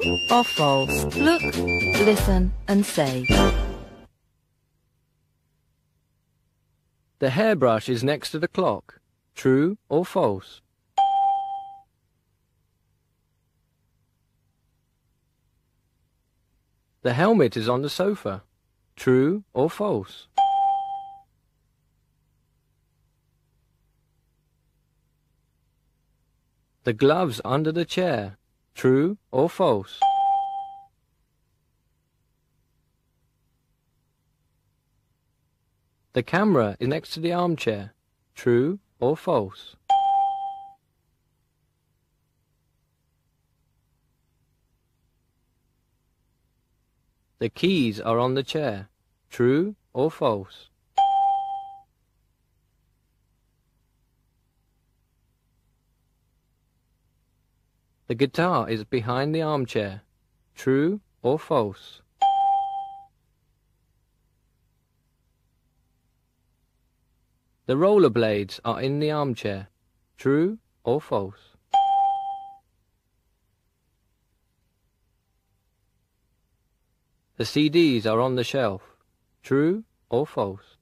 or false? Look, listen and say. The hairbrush is next to the clock. True or false? The helmet is on the sofa. True or false? The gloves under the chair. True or false? The camera is next to the armchair. True or false? The keys are on the chair. True or false? The guitar is behind the armchair. True or false? The rollerblades are in the armchair. True or false? The CDs are on the shelf. True or false?